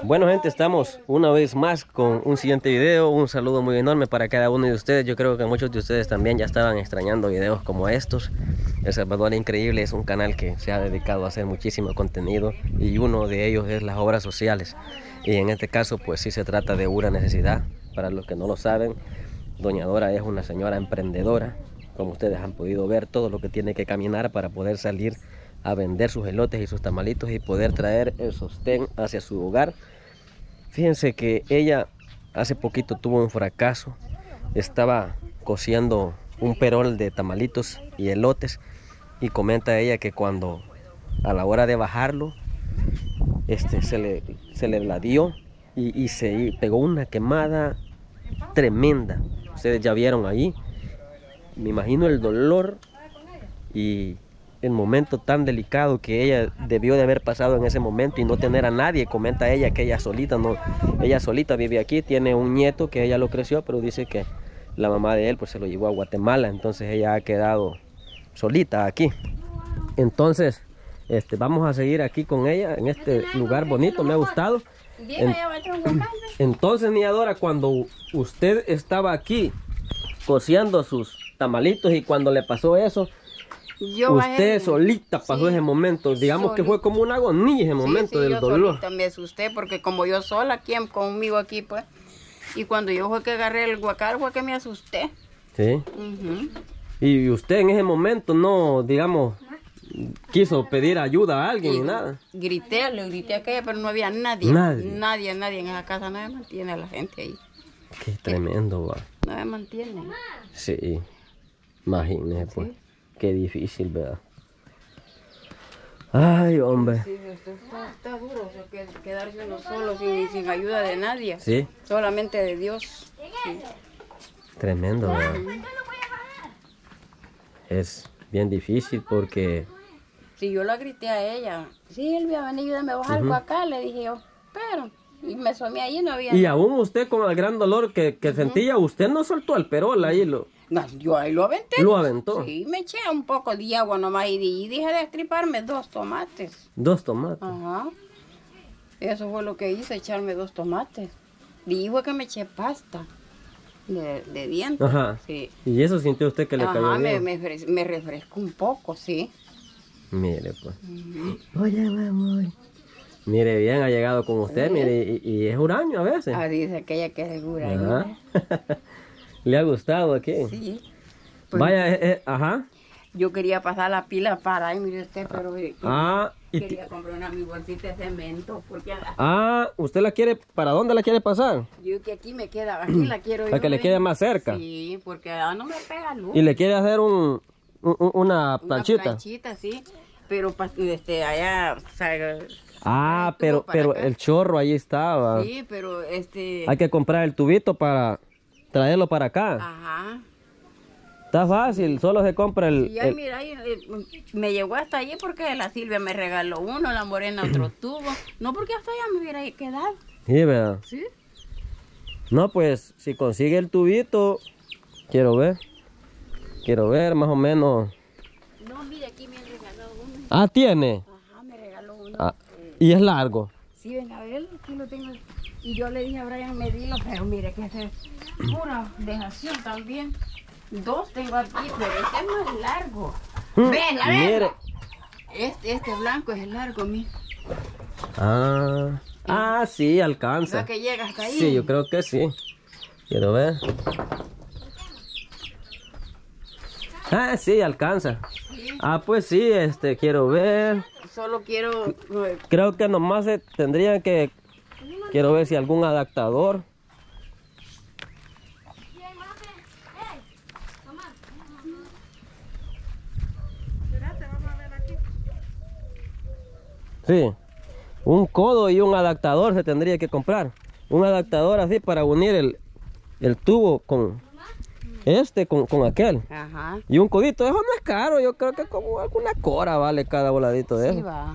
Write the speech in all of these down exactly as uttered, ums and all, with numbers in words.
Bueno, gente, estamos una vez más con un siguiente video. Un saludo muy enorme para cada uno de ustedes. Yo creo que muchos de ustedes también ya estaban extrañando videos como estos. El Salvador Increíble es un canal que se ha dedicado a hacer muchísimo contenido, y uno de ellos es las obras sociales. Y en este caso pues sí se trata de una necesidad. Para los que no lo saben, doña Dora es una señora emprendedora. Como ustedes han podido ver, todo lo que tiene que caminar para poder salir a vender sus elotes y sus tamalitos y poder traer el sostén hacia su hogar. Fíjense que ella hace poquito tuvo un fracaso. Estaba cociendo un perol de tamalitos y elotes, y comenta ella que cuando a la hora de bajarlo este se le, se le ladrió y, y se pegó una quemada tremenda. Ustedes ya vieron ahí, me imagino el dolor y el momento tan delicado que ella debió de haber pasado en ese momento y no tener a nadie. Comenta ella que ella solita no, ella solita vive aquí, tiene un nieto que ella lo creció, pero dice que la mamá de él pues se lo llevó a Guatemala, entonces ella ha quedado solita aquí. Entonces este, vamos a seguir aquí con ella en este lugar bonito, me ha gustado. En, entonces, niña Dora, cuando usted estaba aquí cociendo sus tamalitos y cuando le pasó eso, Yo usted bajé, solita pasó sí, ese momento, digamos solita. Que fue como una agonía ese momento sí, sí, del yo dolor. Solita me asusté porque como yo sola aquí conmigo aquí pues, y cuando yo fue que agarré el guacal fue que me asusté. Sí. Uh-huh. Y usted en ese momento no, digamos, quiso pedir ayuda a alguien y ni nada. Grité, le grité a aquella, pero no había nadie. Nadie. Nadie, nadie en esa casa, no me mantiene a la gente ahí. Qué tremendo, va. No me mantiene. Sí, imagínese pues. Sí. Qué difícil, ¿verdad? Ay, hombre. Sí, esto está, está duro, o sea, que, quedarse uno solo sin, sin ayuda de nadie. Sí. Solamente de Dios. Sí. Tremendo, ¿verdad? Es bien difícil porque... Sí, yo la grité a ella. Sí, Elvia, ven, ayúdame a bajar uh-huh. acá, le dije yo. Pero, y me asomé ahí, no había... Y nada. Aún usted con el gran dolor que, que uh-huh. sentía, usted no soltó el perol ahí, lo... No, yo ahí lo aventé. ¿Lo aventó? Sí, me eché un poco de agua nomás y, y dije de estriparme dos tomates. ¿Dos tomates? Ajá. Eso fue lo que hice, echarme dos tomates. Y fue que me eché pasta de, de dientes. Ajá. Sí. ¿Y eso sintió usted que le Ajá, cayó me, bien? me, me refrescó un poco, sí. Mire, pues. Uh-huh. Oye, mamá. Mire, bien ha llegado con usted, ¿sí? Mire, y, y es huraño a veces. Ah, dice aquella que es huraño. Ajá. ¿Le ha gustado aquí? Sí. Pues, Vaya, eh, eh, ajá. Yo quería pasar la pila para ahí, mire usted, pero ah, quería comprar una mi bolsita de cemento. Porque ah, ¿usted la quiere, para dónde la quiere pasar? Yo que aquí me queda, aquí la quiero Para yo, que le quede más cerca. Sí, porque ah, no me pega luz. ¿Y le quiere hacer un, un una planchita? Una planchita, sí, pero este, allá, o sea, ah, pero, pero acá. El chorro ahí estaba. Sí, pero este... Hay que comprar el tubito para traerlo para acá. Ajá. Está fácil, solo se compra el... Y ahí, el... mira, ahí, me llegó hasta allí porque la Silvia me regaló uno, la Morena otro tubo. No porque hasta allá me hubiera quedado. Sí, ¿verdad? Sí. No, pues, si consigue el tubito, quiero ver. Quiero ver, más o menos. No, mire, aquí me han regalado uno. Ah, ¿tiene? Ajá, me regaló uno. Ah, ¿y es largo? Sí, ven a ver, aquí lo tengo. Y yo le dije a Brian medirlo, pero mire que ese es pura dejación también. Dos tengo aquí, pero este es más largo. Mm, ven, a ver. Mire. Este, este blanco es el largo, mire. Ah, ah, sí, alcanza. ¿Verdad que llega hasta ahí? Sí, yo creo que sí. Quiero ver. Ah, sí, alcanza. ¿Sí? Ah, pues sí, este, quiero ver. Solo quiero... Creo que nomás se tendría que... Quiero ver si algún adaptador. Sí, un codo y un adaptador se tendría que comprar. Un adaptador así para unir el, el tubo con este, con, con aquel. Ajá. Y un codito, eso no es caro, yo creo que como alguna cora vale cada voladito de eso. Sí, va.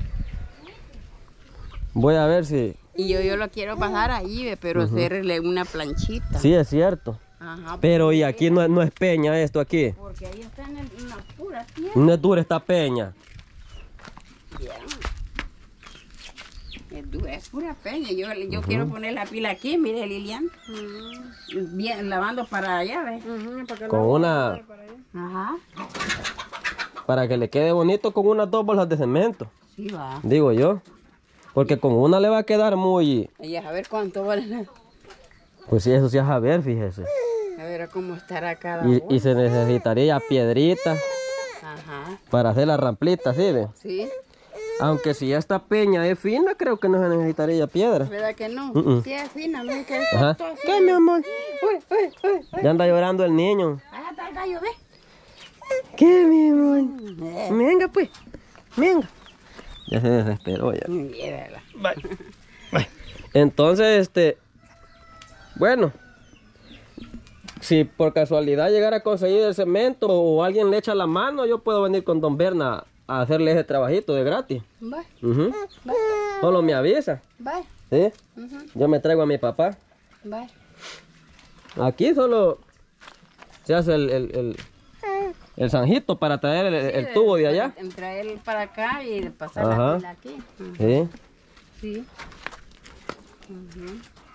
Voy a ver si... Y yo, yo lo quiero pasar ahí, pero uh-huh. hacerle una planchita. Sí, es cierto. Ajá, pero y aquí no, no es peña esto aquí. Porque ahí está en el, una pura tierra. No es dura esta peña. Bien. Es dura. es pura peña. Yo, yo uh-huh. quiero poner la pila aquí, mire Lilian. Uh-huh. Bien, lavando para allá, ¿ves? Uh-huh, para con una... Para allá. Ajá. Para que le quede bonito con unas dos bolsas de cemento. Sí, va. Digo yo. Porque con una le va a quedar muy... Y a ver cuánto vale. Pues sí, eso sí es a ver, fíjese. A ver cómo estará cada y, y se necesitaría piedrita. Ajá. Para hacer la ramplita, ¿sí ve? Sí. Aunque si esta peña es fina, creo que no se necesitaría piedra. ¿Verdad que no? Uh-uh. Sí es fina, mira que es. ¿Qué, mi amor? Uy, uy, uy, uy. Ya anda llorando el niño. Ahí está el gallo, ¿ve? ¿Qué, mi amor? Eh. Venga, pues. Venga. Ya se desesperó ya. Llévala. Bye. Bye. Entonces, este... Bueno... Si por casualidad llegara a conseguir el cemento o alguien le echa la mano, yo puedo venir con don Berna a hacerle ese trabajito de gratis. Bye. Uh-huh. Bye. Solo me avisa. Bye. ¿Sí? Uh-huh. Yo me traigo a mi papá. Bye. Aquí solo se hace el, el, el, el zanjito para traer el, el sí, tubo de allá. Traer para acá y pasar Ajá. la pila aquí. Uh-huh. Sí. Sí. Uh-huh.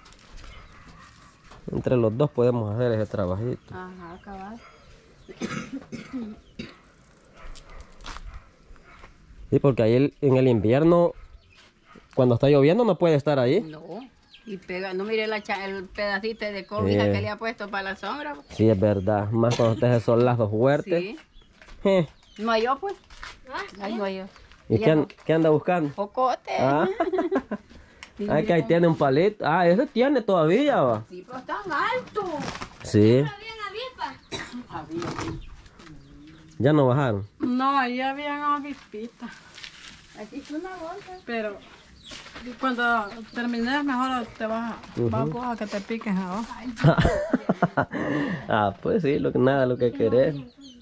Entre los dos podemos hacer ese trabajito. Ajá, cabal. Sí, porque ahí el, en el invierno, cuando está lloviendo, no puede estar ahí. No. Y pega, no mire la cha, el pedacito de cobija eh. que le ha puesto para la sombra. Sí, es verdad. Más cuando está esos lazos fuertes. Sí. Eh. No hay yo, pues. Ay, no hay yo. ¿Y qué, an, qué anda buscando? Jocote. Ah. Ah, que ahí tiene un palito. Ah, ese tiene todavía, va. Sí, pero tan alto. Sí. Había. ¿Ya no bajaron? No, ahí habían avispitas. Aquí es una bolsa. Pero cuando termines mejor te vas a, Uh-huh. vamos a que te piquen ahora. Ah, pues sí, lo que, nada, lo que querés.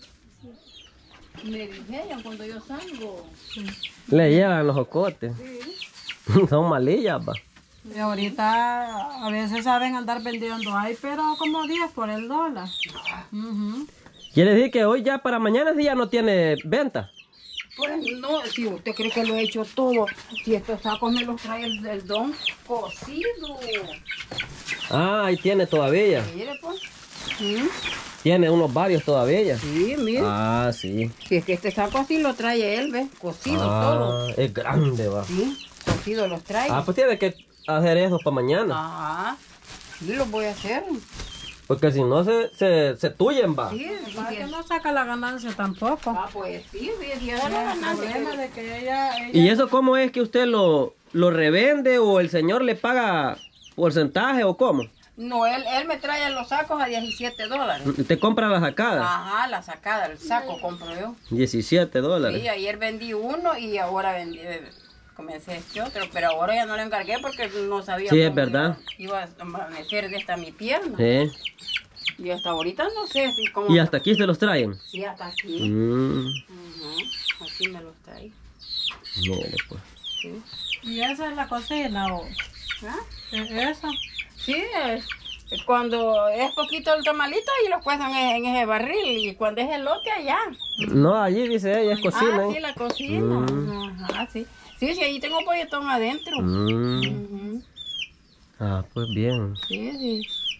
Me dijeron cuando yo salgo. Le llevan los jocotes. Sí. Son malillas, va. Y ahorita a veces saben andar vendiendo ahí, pero como diez por el dólar. Uh-huh. Quiere decir que hoy ya para mañana sí ya no tiene venta. Pues no, si usted cree que lo he hecho todo, si estos sacos me los trae el, el don cocido. Ah, ahí tiene todavía. Mire, pues. ¿Mm? Tiene unos varios todavía. Sí, mire. Ah, sí. Si es que este saco así lo trae él, ¿ves? Cocido Ah, todo. es grande, va. Sí, cocido los trae. Ah, pues tiene que hacer eso para mañana. Ajá. Sí, lo voy a hacer. Porque si no se, se, se tuyen, va. Sí, Para sí. que no saca la ganancia tampoco. Ah, pues sí, sí, sí, es la El ganancia. problema de que ella, ella ¿Y eso cómo es que usted lo, lo revende o el señor le paga porcentaje o cómo? No, él, él me trae los sacos a diecisiete dólares. ¿Usted compra la sacada? Ajá, la sacada, el saco compro yo. diecisiete dólares. Sí, ayer vendí uno y ahora vendí, comencé este otro, pero ahora ya no le encargué porque no sabía Sí, es cómo verdad. iba, iba a amanecer de esta mi pierna. Sí. Y hasta ahorita no sé si cómo... ¿Y hasta aquí se los traen? Sí, hasta aquí. Mm, Ujú, aquí me los trae. mire, pues. Sí. y esa es la cocina o ¿Ah? ¿es eso? Sí, es- cuando es poquito el tamalito y lo cuezan en, en ese barril y cuando es elote allá. No, allí dice ella, es cocina. Ah, ¿eh? sí, la cocina. Mm. Ajá, sí. Sí, sí, ahí tengo polletón adentro. Mm. Ujú. Ah, pues bien. Sí, sí.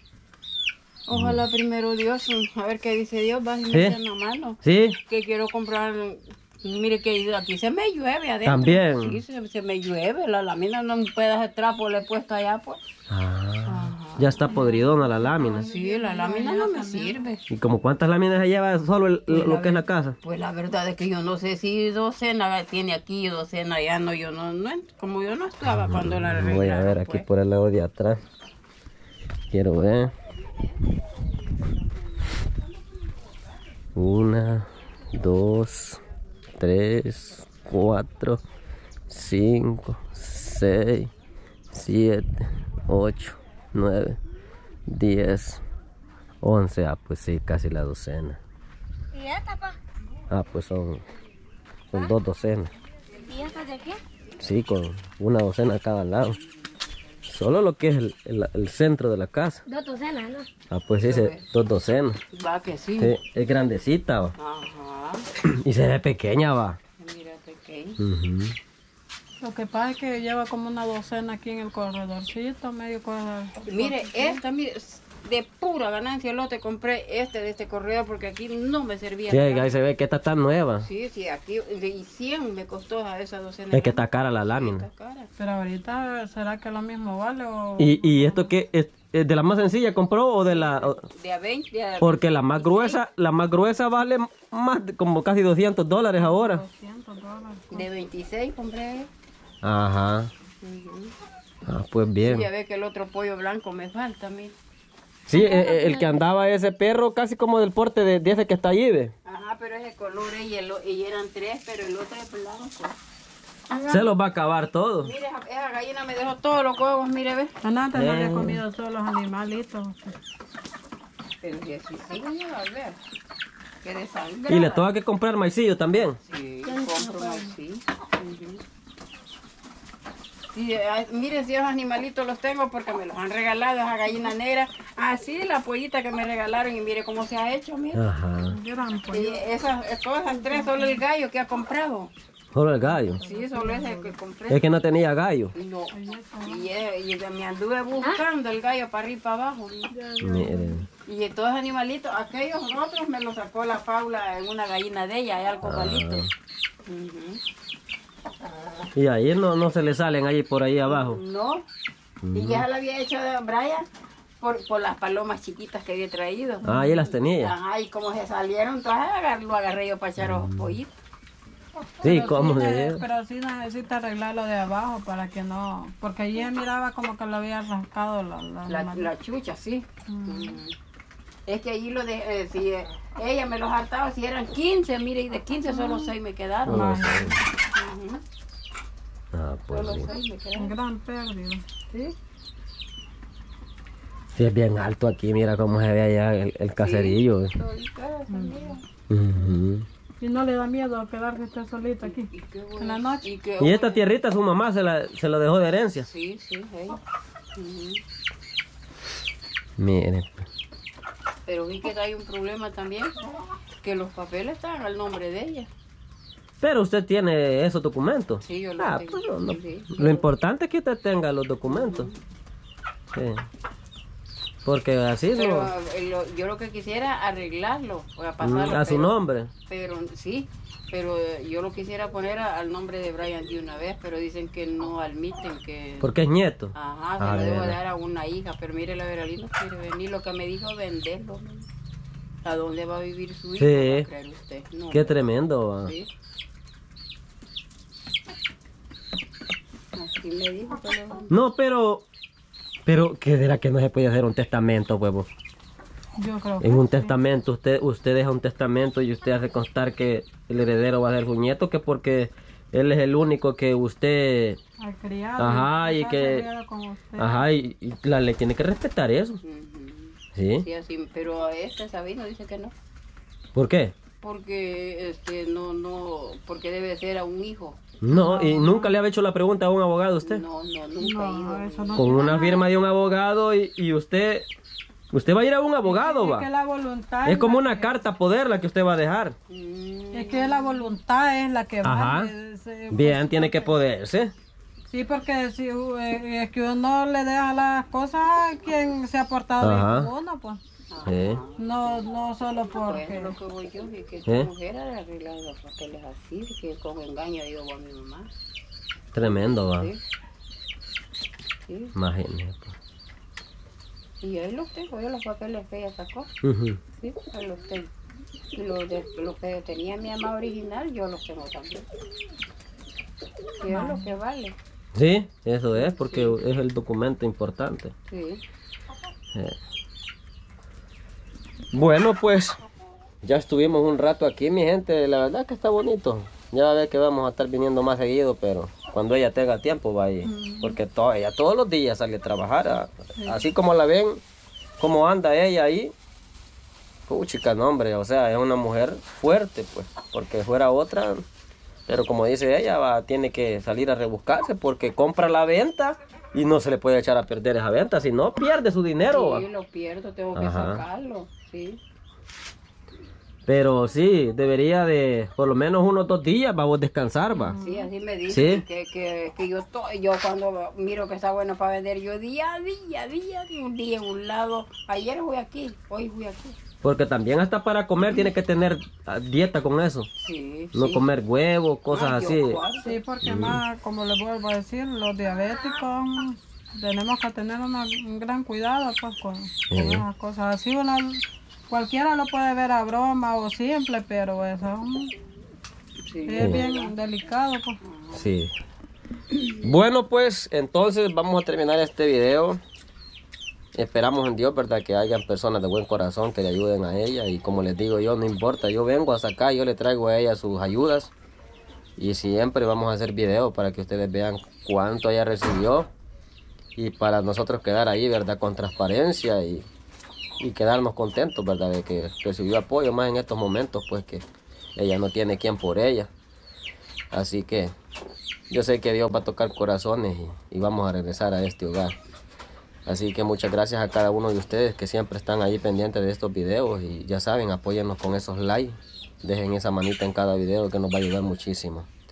Ojalá primero Dios, a ver qué dice Dios, va a Sí. meter en la mano. ¿Sí? Que quiero comprar, mire que aquí se me llueve adentro. También. Sí, se, se me llueve, la lámina no un pedazo de trapo le he puesto allá, pues. Ah, Ajá. ya está podridona la lámina. Sí, la lámina no me sirve. ¿Y como cuántas láminas se lleva solo el- lo, lo que es la casa? Pues la verdad es que yo no sé si docena tiene aquí, docena allá, no, yo no, no como yo no estaba cuando la arreglaron. Voy a ver aquí pues. por el lado de atrás. Quiero ver. Una, dos, tres, cuatro, cinco, seis, siete, ocho, nueve, diez, once. Ah, pues sí, casi la docena. ¿Y esta, pa? Ah, pues son, son dos docenas. ¿Y esta de aquí? Sí, con una docena a cada lado. Solo lo que es el, el- el centro de la casa. Dos docenas, ¿no? Ah, pues sí, se- dos docenas. Va que sí. Sí, es grandecita, va. Ajá. Y se ve pequeña, va. Mira pequeño. Ujú. Lo que pasa es que lleva como una docena aquí en el corredorcito, medio corredor. Mire, esta, mire, de pura ganancia el lote compré este de este corredor porque aquí no me servía. Sí, nada. ahí se ve que esta está nueva. Sí, sí, aquí de y cien me costó a esa docena. Es que está cara la lámina. Está cara. Pero ahorita, ¿será que lo mismo vale o...? ¿Y, y esto qué? ¿Es, es de la más sencilla compró o de la...? o- De a veinte, de a Porque la más gruesa, la más gruesa vale más de- como casi doscientos dólares ahora. doscientos dólares. de veintiséis compré. Ajá. Ujú. Ah, pues Y bien. ya ve que el otro pollo blanco me falta a mí. Sí, eh, eh, el que andaba ese perro casi como del porte de, de ese que está allí, ¿ve? Ajá, pero ese color eh, y, el, o- y eran tres, pero el otro es blanco. Se los va a acabar todo. Mire, esa, esa gallina me dejó todos los huevos, mire, ve. Antes no había Eh. comido todos los animalitos. Pero si así sí, a ver. Que desangrada. Y le toca que comprar maicillo también. Sí, compro más, sí. Ujú. Sí, ah, mire, si esos animalitos los tengo porque me los han regalado, esa gallina negra. Así la pollita que me regalaron y mire cómo se ha hecho, mire. Ajá. Gran Y pollo. esas, eh, todas esas tres, solo el gallo que ha comprado. Solo el gallo. Sí, solo ese que compré. Es que no tenía gallo. No. Y, eh, y me anduve buscando el gallo para arriba y para abajo. Miren. Y todos los animalitos, aquellos otros me los sacó la Paula en una gallina de ella, allá al cobalito. Ujú. Y ahí no, no se le salen ahí por ahí abajo. No. Y ya la había hecho de Brian por, por las palomas chiquitas que había traído. Ah, ahí las tenía. Ajá, y como se salieron, entonces agar- lo agarré yo para echar los pollitos. Sí, Pero cómo sí se ne- ve. Pero sí necesita arreglarlo de abajo para que no... Porque allí miraba como que lo había rascado la... la, La, la- la chucha, sí. Ujú. Es que allí lo de, eh, si eh, ella me los hartaba, si eran quince, mire, y de quince solo seis me quedaron. Oh, Ujú. Ah, pues Solo sí. seis me quedaron. Gran pérdida. Sí. Sí, es bien alto aquí, mira cómo se ve allá el, el caserillo. eh. Solita, solita. Ujú. Y no le da miedo quedarse usted solito aquí. Y qué bueno. En la noche. Y, qué Y esta bueno. tierrita su mamá se la, se la dejó de herencia. Sí, sí, ella. Ujú. Miren. Pero vi que hay un problema también, que los papeles están al nombre de ella. Pero usted tiene esos documentos. Sí, yo los Ah, tengo. pues no, no. Sí, sí. Lo importante es que usted tenga los documentos. Sí. Porque así Pero no. eh, lo- yo lo que quisiera arreglarlo, o sea, Mm, pasarlo. a su pero- nombre. Pero sí, pero eh, yo lo quisiera poner a- al nombre de Brian de una vez, pero dicen que no admiten que... Porque es nieto. Ajá, se A lo debo ver. dar a una hija, pero mire, la Veralina quiere venir, lo que me dijo venderlo. ¿No? ¿A dónde va a vivir su hijo? Sí. ¿Va a creer usted? No, Qué tremendo. va. sí. Así me dijo, pero... No, pero. Pero, ¿qué era que no se podía hacer un testamento, huevo? Yo creo que En un sí. testamento, usted usted deja un testamento y usted hace constar que el heredero va a ser su nieto, que porque él es el único que usted. Al criado. Ajá, y está que- criado con usted. Ajá, y, y la ley tiene que respetar eso. Ujú. ¿Sí? Sí, así, pero este Sabino dice que no, ¿Por qué? porque este no, no, porque debe ser a un hijo. No, y nunca le había hecho la pregunta a un abogado a usted. No, no, nunca he No, ido. eso no. Con una firma de un abogado y, y usted. Usted va a ir a un abogado, Es que va. la voluntad. Es como la una que- carta poder la que usted va a dejar. Mm, Es que la voluntad es la que Ajá. vale. Es, eh, Bien, pues, tiene que poderse. Sí, porque si eh, es que uno le deja las cosas a quien se ha portado Ajá. bien con uno, pues. Sí. No, no solo Pues porque. lo que voy yo, y que ¿Eh? esta mujer ha arreglado los papeles así, que con engaño ha ido a mi mamá. Tremendo, va. Sí. Sí. Imagínese. Y ahí los tengo, yo los papeles que ella sacó. Ujú. Sí, ahí los tengo. Y los, de, los que tenía mi mamá original, yo los tengo también. Y es lo que vale. Sí, eso es, porque es el documento importante. Sí. Eh. Bueno, pues ya estuvimos un rato aquí, mi gente. La verdad que está bonito. Ya va a ver que vamos a estar viniendo más seguido, pero cuando ella tenga tiempo va a ir. Porque to- ella todos los días sale a trabajar. a- Así como la ven, como anda ella ahí. Puchica, no, hombre, o sea, es una mujer fuerte, pues. Porque fuera otra. Pero como dice ella, va, tiene que salir a rebuscarse porque compra la venta y no se le puede echar a perder esa venta. Si no, pierde su dinero. va. Sí, lo pierdo, tengo que Ajá. sacarlo. Sí. Pero sí, debería de por lo menos unos dos días vamos a descansar, va. Sí, así me dicen, Sí. que, que, que yo, to- yo cuando miro que está bueno para vender, yo día a día, día, de un día en un lado. Ayer fui aquí, hoy fui aquí. Porque también hasta para comer tiene que tener ah, dieta con eso. Sí, No sí. comer huevos, cosas Ah, así. yo guardo. Sí, porque más, como les vuelvo a decir, los diabéticos tenemos que tener una- un gran cuidado pues con, con esas cosas. Así uno, cualquiera lo puede ver a broma o simple, pero eso Sí. es bien delicado pues. Sí. Bueno, pues entonces vamos a terminar este video. Esperamos en Dios, ¿verdad? Que hayan personas de buen corazón que le ayuden a ella. Y como les digo yo, no importa, yo vengo hasta acá, yo le traigo a ella sus ayudas. Y siempre vamos a hacer videos para que ustedes vean cuánto ella recibió. Y para nosotros quedar ahí, ¿verdad? Con transparencia y, y quedarnos contentos, ¿verdad? De que recibió apoyo más en estos momentos, pues que ella no tiene quien por ella. Así que yo sé que Dios va a tocar corazones y, y vamos a regresar a este hogar. Así que muchas gracias a cada uno de ustedes que siempre están ahí pendientes de estos videos. Y ya saben, apóyennos con esos likes. Dejen esa manita en cada video que nos va a ayudar muchísimo.